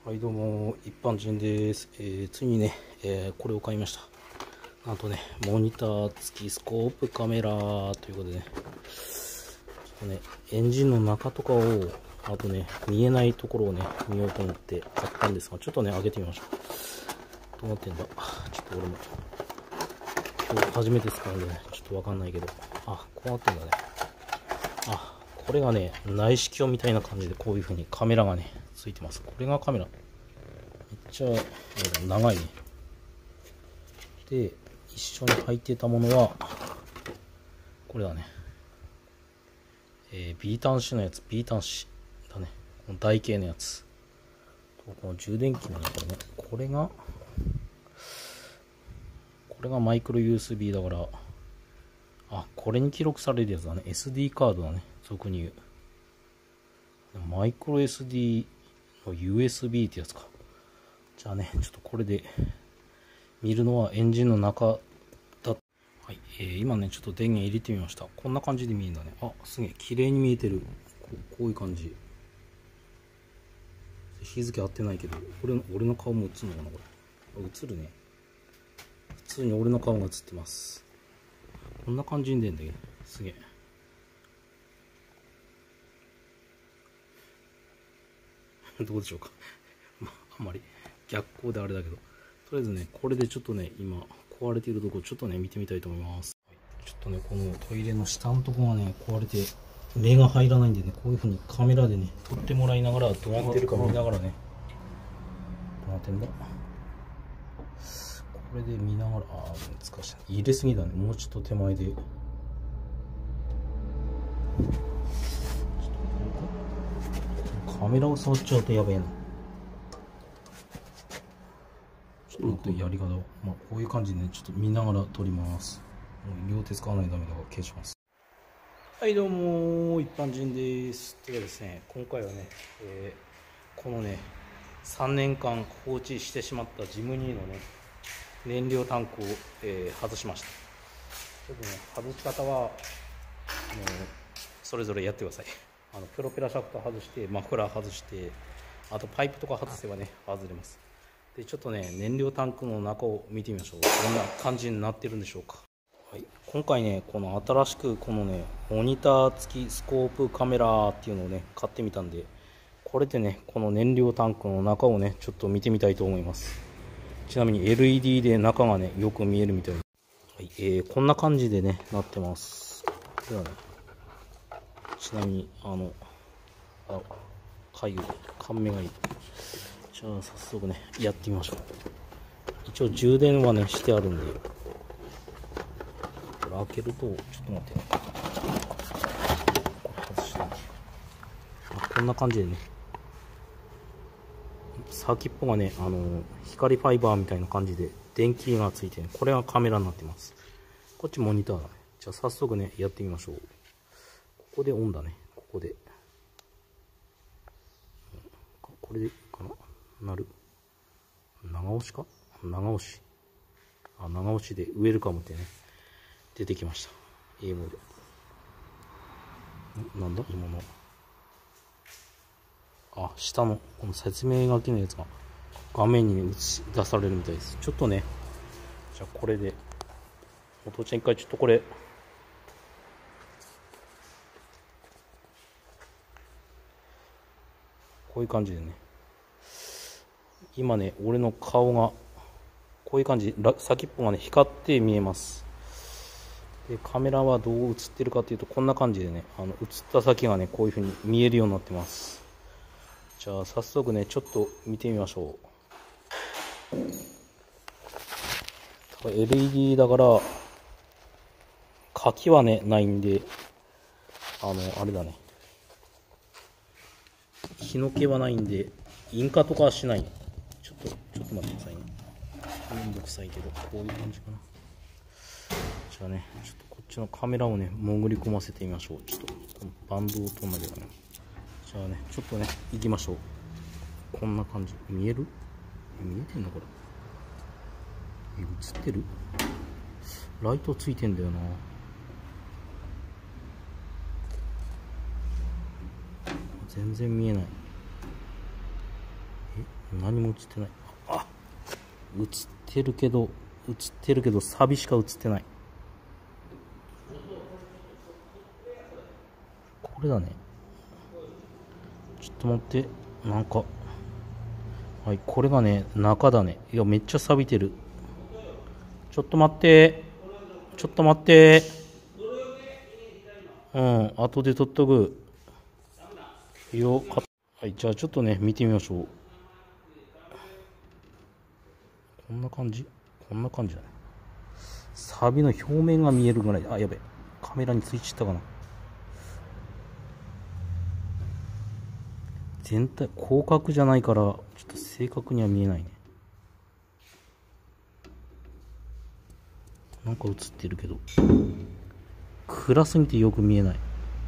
はいどうも、一般人です。ついにね、これを買いました。なんとね、モニター付きスコープカメラということでね、ちょっとね、エンジンの中とかを、あとね、見えないところをね、見ようと思って買ったんですが、ちょっとね、開けてみましょう。どうなってんだ。ちょっと俺も、今日初めて使うんでね、ちょっとわかんないけど、あ、こうなってんだね。あ、これがね、内視鏡みたいな感じで、こういう風にカメラがね、ついてます。これがカメラ。めっちゃ長いね。で、一緒に入ってたものは、これだね。B 端子のやつ、B 端子だね。この台形のやつ。この充電器のね、これがマイクロ USB だから、あ、これに記録されるやつだね。SD カードだね。俗に言う。マイクロ SD の USB ってやつか。じゃあね、ちょっとこれで見るのはエンジンの中だ。はい、今ね、ちょっと電源入れてみました。こんな感じで見えるんだね。あ、すげえ、綺麗に見えてる。こういう感じ。日付合ってないけど、俺の顔も映るのかな、これ。映るね。普通に俺の顔が映ってます。こんな感じに出るんだけど、すげえ。どうでしょうか。まあ、あんまり逆光であれだけど、とりあえずね、これでちょっとね、今、壊れているところ、ちょっとね、見てみたいと思います。ちょっとね、このトイレの下のところがね、壊れて、目が入らないんでね、こういう風にカメラでね、撮ってもらいながら、どうなってるか見ながらね、どうなってんだ。これで見ながら、難しい。入れすぎだね、もうちょっと手前で。カメラを触っちゃうとやべえな。ちょっと待って、やり方を。まあ、こういう感じでね、ちょっと見ながら撮ります。両手使わないとダメだから消します。はいどうも、一般人です。ではですね、今回はね、このね、3年間放置してしまったジムニーのね、燃料タンクを、外しました。ちょっとね、外し方は、それぞれやってください。プロペラシャフト外して、マフラー外して、あとパイプとか外せばね、外れます。で、ちょっとね、燃料タンクの中を見てみましょう。どんな感じになってるんでしょうか。はい、今回ね、この新しくこのね、モニター付きスコープカメラっていうのをね、買ってみたんで、これでね、この燃料タンクの中をね、ちょっと見てみたいと思います。ちなみに LED で中がね、よく見えるみたいです。はい、こんな感じでね、なってます。ではね、ちなみに、かゆい、感目がいい。じゃあ、早速ね、やってみましょう。一応、充電はね、してあるんで、これ開けると、ちょっと待ってね。これ外してね。こんな感じでね、先っぽがね、光ファイバーみたいな感じで、電気がついてね、これがカメラになってます。こっちモニターだね。じゃあ、早速ね、やってみましょう。ここでオンだね。ここで。これでかな、なる。長押しか、長押し。長押しでウェルカムってね、出てきました。英語で。なんだ今の。下の、この説明書きのやつが画面に、ね、映し出されるみたいです。ちょっとね、じゃあこれで、お父ちゃん一回ちょっとこれ、こういう感じでね、今ね、俺の顔が、こういう感じ、先っぽがね、光って見えます。で、カメラはどう映ってるかというと、こんな感じでね、映った先がね、こういう風に見えるようになってます。じゃあ、早速ね、ちょっと見てみましょう。LED だから、書きはね、ないんで、あれだね。日の気はないんで、引火とかはしない。ちょっと待ってくださいね。めんどくさいけど、こういう感じかな。じゃあね、ちょっとこっちのカメラをね、潜り込ませてみましょう。ちょっと、このバンドを取んなきゃね。じゃあね、ちょっとね、行きましょう。こんな感じ。見える？見えてんのこれ。映ってる？ライトついてんだよな。全然見えない。 何も映ってない。あ、映ってるけどサビしか映ってない。これだね。ちょっと待って、なんか、はい、これがね、中だね。いや、めっちゃ錆びてる。ちょっと待って。うん、後で取っとく。よ、はい、じゃあちょっとね、見てみましょう。こんな感じだね。錆の表面が見えるぐらい。あ、やべ。カメラについちゃったかな。全体、広角じゃないから、ちょっと正確には見えないね。なんか映ってるけど。暗すぎてよく見えない。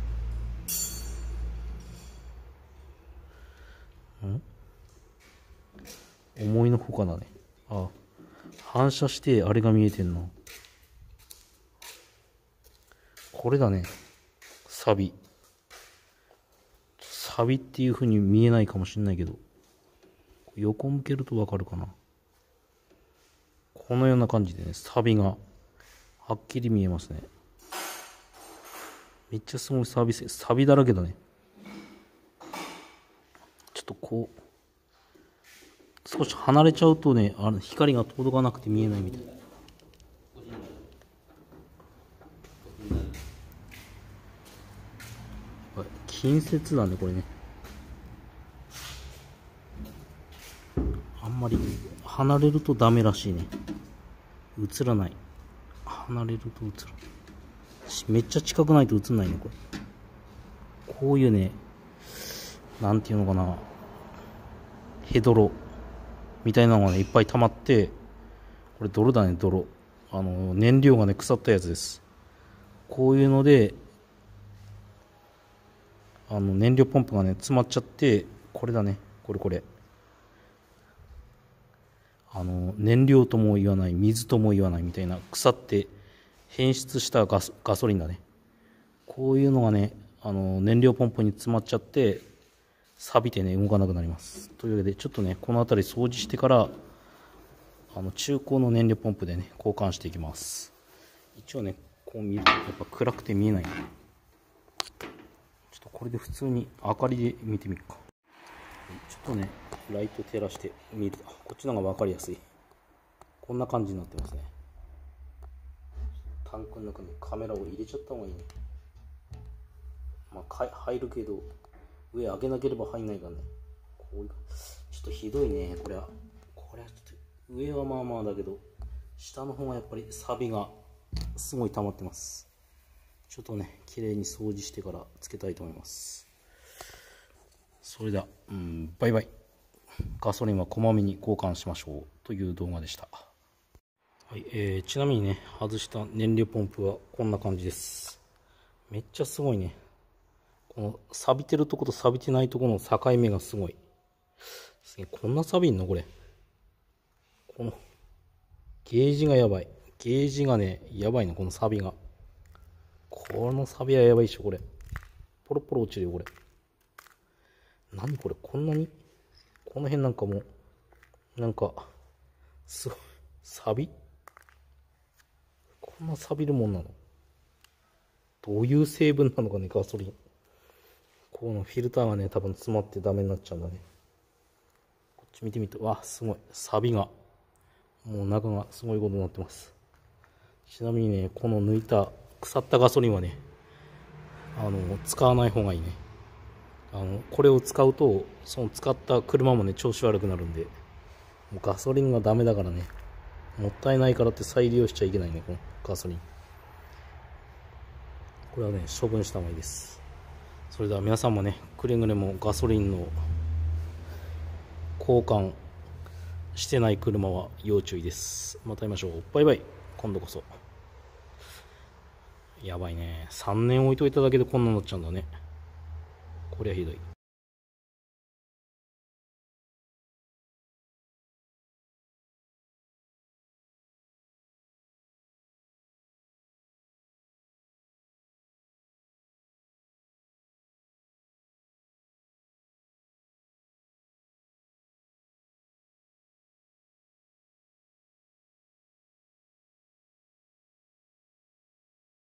思いのほかだね。あ、反射してあれが見えてんの。これだね。サビっていう風に見えないかもしれないけど、横向けるとわかるかな。このような感じでね、サビがはっきり見えますね。めっちゃすごいサビだらけだね。ちょっとこう少し離れちゃうとね、光が届かなくて見えないみたいな。近接だね、これね。あんまり離れるとダメらしいね。映らない。離れると映る。めっちゃ近くないと映んないね、これ。こういうね、なんていうのかな、ヘドロみたいなのがね、いっぱい溜まって、これ泥だね、泥。燃料がね、腐ったやつです。こういうので、燃料ポンプがね、詰まっちゃって、これだね、これ。燃料とも言わない、水とも言わないみたいな、腐って変質したガソリンだね。こういうのがね、燃料ポンプに詰まっちゃって、錆びてね、動かなくなります。というわけで、ちょっとね、この辺り掃除してから、中古の燃料ポンプでね、交換していきます。一応ね、こう見ると、やっぱ暗くて見えないね。ちょっとこれで普通に明かりで見てみるか。ちょっとね、ライト照らして見る。こっちの方が分かりやすい。こんな感じになってますね。タンクの中にカメラを入れちゃった方がいいね。まあ、入るけど、上上げなければ入んないからね。こういう、ちょっとひどいね、これはちょっと、上はまあまあだけど、下の方がやっぱり錆がすごい溜まってます。ちょっとね、綺麗に掃除してからつけたいと思います。それでは、バイバイ。ガソリンはこまめに交換しましょうという動画でした。はい、ちなみにね、外した燃料ポンプはこんな感じです。めっちゃすごいね。この錆びてるとこと錆びてないところの境目がすごい。こんな錆びんのこれ。このゲージがやばい。ゲージがね、やばいの、この錆びが。この錆びはやばいっしょ、これ。ポロポロ落ちるよ、これ。何これ、こんなにこの辺なんかもう、なんか、すごい、錆こんな錆びるもんなの？どういう成分なのかね、ガソリン。このフィルターがね、多分詰まってダメになっちゃうんだね。こっち見てみて、わ、すごい。錆が、もう中がすごいことになってます。ちなみにね、この抜いた、腐ったガソリンはね、使わない方がいいね。これを使うと、その使った車もね、調子悪くなるんで、もうガソリンがダメだからね、もったいないからって再利用しちゃいけないね、このガソリン。これはね、処分した方がいいです。それでは皆さんもね、くれぐれもガソリンの交換してない車は要注意です。また会いましょう。バイバイ。今度こそ。やばいね。3年置いといただけでこんなになっちゃうんだね。こりゃひどい。